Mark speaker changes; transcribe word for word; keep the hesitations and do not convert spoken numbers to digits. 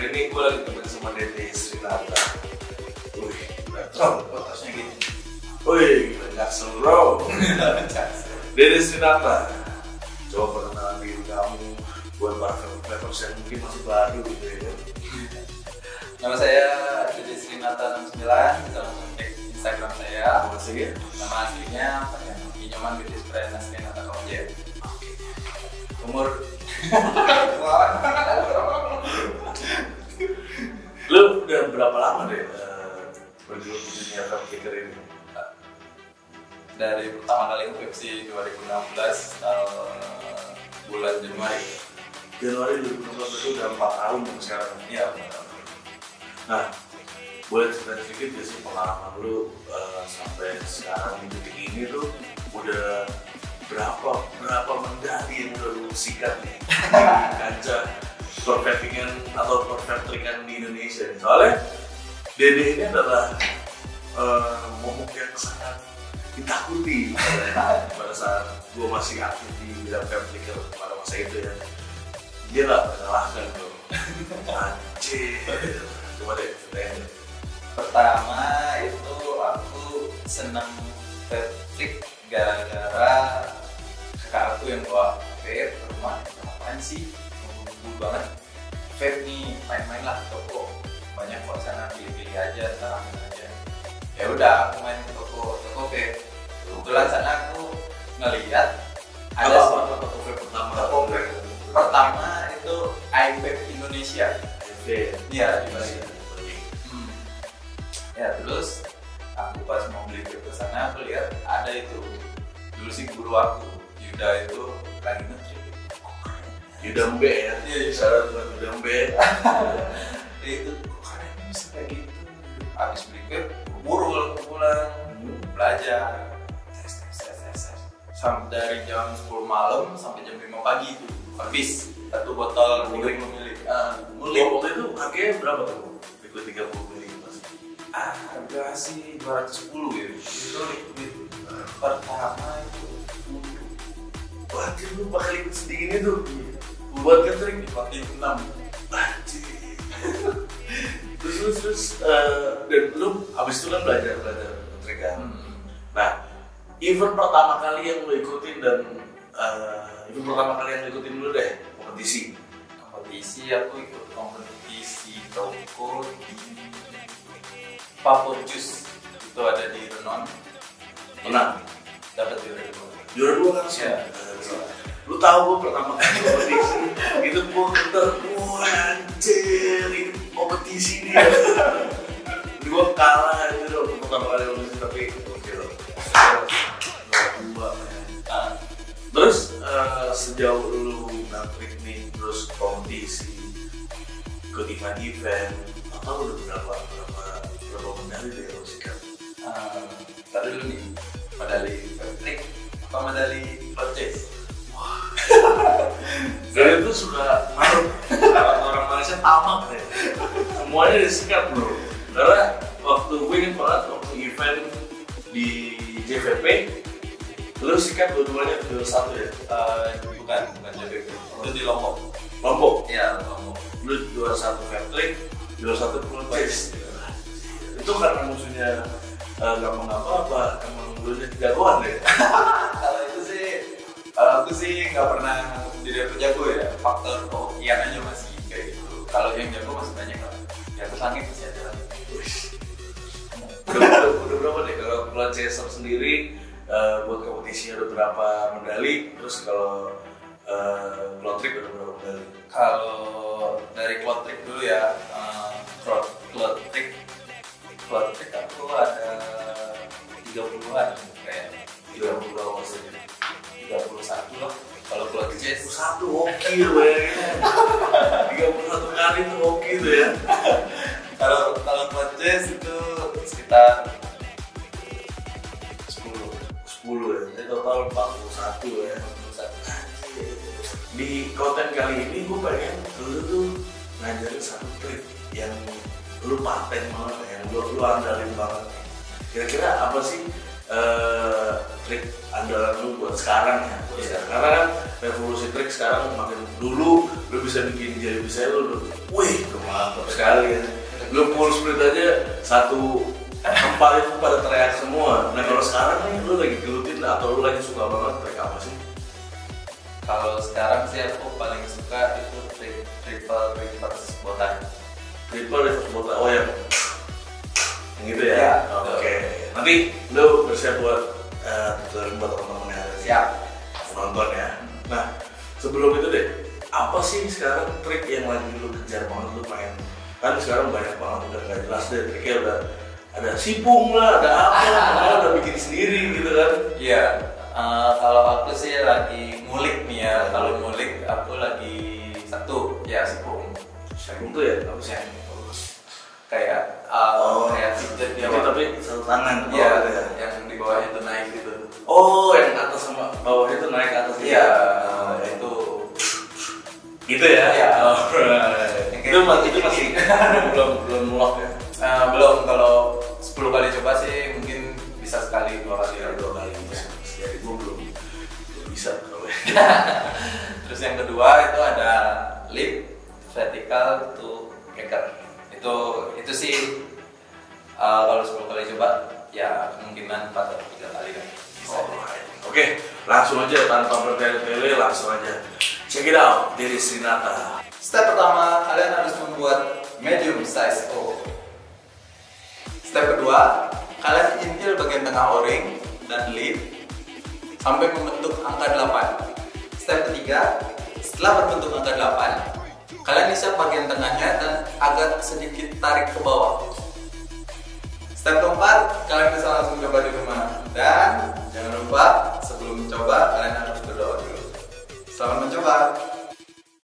Speaker 1: ini gue lagi temen sama Dede Srinata. Wih, betul, otasnya gini. Wih, Jackson bro. Dede Srinata, coba perkenalan diri kamu buat para fans yang mungkin masih baru gitu ya.
Speaker 2: Nama saya Dede Srinata enam puluh sembilan, bisa langsung cek Instagram saya.
Speaker 1: Nama aslinya? Nama
Speaker 2: aslinya Pinyoman Dede Srinata Komjen. Umur
Speaker 1: lu udah berapa lama deh uh, bergelut di dunia filmmaker ini?
Speaker 2: Dari pertama kali web sih dua ribu enam belas uh, bulan Januari.
Speaker 1: Januari dua ribu enam belas itu udah empat tahun sampai sekarang.
Speaker 2: Iya, empat tahun.
Speaker 1: Nah, boleh cerita sedikit ya sih pengalaman lu uh, sampai sekarang di titik ini tuh udah berapa berapa medali yang udah lu sikat nih di kancah perfectingan atau perfectingan di Indonesia nih. Soalnya Dede ini adalah uh, momok yang sangat ditakuti pada saat gue masih aktif di bidang filmmaker pada masa itu ya. Dia gak mengalahkan bro. Anjir. Coba deh, ceritain.
Speaker 2: Pertama itu aku senang Netflix gara-gara kakak aku yang bawa vape ke rumah. Ngapain sih? Buru-buru banget. Vape nih, main-main lah ke toko. Banyak kok sana, pilih-pilih aja, ntar ambil aja. Ya udah, aku main ke toko, toko vape. Kebetulan sana aku ngeliat ada
Speaker 1: apa apa toko vape pertama.
Speaker 2: Toko vape pertama itu iVape Indonesia.
Speaker 1: iVape.
Speaker 2: Iya, di Bali. Hmm. Ya terus aku pas mau beli vape ke sana, aku lihat ada itu. Dulu sih guru aku, Yuda itu lagi nge-trip.
Speaker 1: Yuda Mbe ya?
Speaker 2: Iya,
Speaker 1: syarat buat Yuda Mbe.
Speaker 2: Itu kok keren bisa kayak gitu. Habis beli vape, buru langsung pulang, belajar. Tes, tes, tes, tes, tes. Sampai dari jam sepuluh malam sampai jam lima pagi itu habis satu botol tiga puluh mili.
Speaker 1: Ngulik waktu itu harganya berapa tuh? Liquid tiga puluh mili mas?
Speaker 2: Ah, harga sih dua ratus sepuluh ya. Itu liquid pertama itu sepuluh.
Speaker 1: Wah, lu pakai liquid sedingin itu buat catering
Speaker 2: dipakai enam.
Speaker 1: Anjir. Terus terus terus uh, dan lu abis itu kan belajar belajar catering kan.
Speaker 2: Hmm.
Speaker 1: Nah, event pertama kali yang lu ikutin dan uh, event pertama kali yang lu ikutin dulu deh kompetisi.
Speaker 2: Kompetisi aku ikut kompetisi toko di Papua Jus itu ada di Renon.
Speaker 1: Menang.
Speaker 2: Dapat juara dua.
Speaker 1: Juara dua langsung.
Speaker 2: Ya.
Speaker 1: Lu tahu gua pertama kali kompetisi itu gua keter, wah anjir ini kompetisi dia. Gua kalah itu loh pertama kali kompetisi tapi oke loh. Dua. Nah, terus uh, sejauh lu ngatrik nih terus kompetisi ikut event-event atau udah berapa berapa berapa medali deh lo sikat?
Speaker 2: Uh, tadi dulu nih medali trik apa medali cloud chase.
Speaker 1: Saya itu suka maruk, orang Malaysia tamak deh. Semuanya disikat bro. Karena waktu gue inget banget waktu event di J V P, lu sikat dua-duanya juara satu ya?
Speaker 2: Uh, bukan, bukan J V P. Itu di Lombok.
Speaker 1: Lombok?
Speaker 2: Iya, Lombok.
Speaker 1: Lu juara satu Patrick, juara satu Chase. Itu karena musuhnya nggak uh, mengapa apa, emang lu jagoan deh.
Speaker 2: Kalau itu sih, kalau aku sih nggak pernah jadi jago ya. Faktor kehokian aja masih kayak gitu. Kalau yang jago masih banyak lah. Di atas langit masih ada lagi.
Speaker 1: Udah, udah, udah berapa deh kalau Cloud Chaser sendiri uh, buat kompetisi ada berapa medali? Terus kalau uh, Cloud Trick ada berapa medali?
Speaker 2: Kalau dari Cloud Trick dulu ya, uh, Cloud Cloud Trick, Cloud Trick aku ada tiga puluhan kayak
Speaker 1: tiga puluh berapa saja?
Speaker 2: tiga puluh satu lah. Kalau Cloud Chase
Speaker 1: satu hoki loh ya. tiga puluh satu kali tuh hoki tuh ya.
Speaker 2: Kalau kalau Cloud Chase itu sekitar sepuluh
Speaker 1: sepuluh ya. Jadi total empat puluh satu ya. Di konten kali ini gue pengen lu tuh ngajarin satu trik yang lu paten banget, yang lu, lu andalin banget. Kira-kira apa sih uh, trik andalan lu buat sekarang ya? Buat sekarang. Karena kan revolusi trik sekarang makin dulu lu bisa bikin jadi bisa lu, lu wih kemana sekali ya. Lu full split aja satu tempat itu pada teriak semua. Nah kalau sekarang nih lu lagi gelutin atau lu lagi suka banget track apa sih?
Speaker 2: Kalau sekarang sih aku paling suka itu tri- triple reverse botan.
Speaker 1: Triple reverse botan, oh ya yang gitu ya?
Speaker 2: Ya,
Speaker 1: Oke,
Speaker 2: betul.
Speaker 1: nanti lu bersiap buat uh, tutorial buat teman-teman yang ada
Speaker 2: Siap.
Speaker 1: nonton ya. Nah sebelum itu deh, apa sih sekarang trik yang lagi lu kejar banget lu pengen? Kan sekarang banyak banget udah nggak jelas deh triknya, udah ada sipung lah, ada apa, malah udah bikin sendiri gitu kan?
Speaker 2: Iya. Uh, kalau aku sih lagi ngulik nih ya. Kalau ngulik aku lagi satu ya sipung.
Speaker 1: Sipung tuh ya apa sih?
Speaker 2: Kayak uh,
Speaker 1: Oh.
Speaker 2: kayak fidget
Speaker 1: Ya,
Speaker 2: ya.
Speaker 1: tapi satu tangan.
Speaker 2: Iya,
Speaker 1: oh, ya.
Speaker 2: yang di bawahnya itu naik gitu.
Speaker 1: Oh, yang atas sama bawah itu naik ke atas gitu?
Speaker 2: Iya,
Speaker 1: Oh,
Speaker 2: uh, itu
Speaker 1: gitu ya?
Speaker 2: Iya.
Speaker 1: Alright.
Speaker 2: Yang kayak
Speaker 1: Itu, ma-
Speaker 2: gitu.
Speaker 1: itu masih belum belum lock ya?
Speaker 2: uh, belum. Kalau sepuluh kali coba sih mungkin bisa sekali dua kali
Speaker 1: Ya,
Speaker 2: ya.
Speaker 1: dua kali ya. Jadi gue belum belum bisa kalau
Speaker 2: Terus yang kedua itu ada lip vertical to kicker. Itu itu sih uh, kalau sepuluh kali coba ya kemungkinan empat atau tiga kali kan bisa.
Speaker 1: Alright. Oke, langsung aja tanpa bertele-tele, langsung aja check it out dari Srinata.
Speaker 2: Step pertama, kalian harus membuat medium size O. Step kedua, kalian intil bagian tengah o-ring dan lip sampai membentuk angka delapan. Step ketiga, setelah berbentuk angka delapan, kalian isap bagian tengahnya dan agak sedikit tarik ke bawah. Step keempat, kalian bisa langsung coba di rumah. Dan jangan lupa sebelum mencoba, kalian harus berdoa dulu. Selamat mencoba.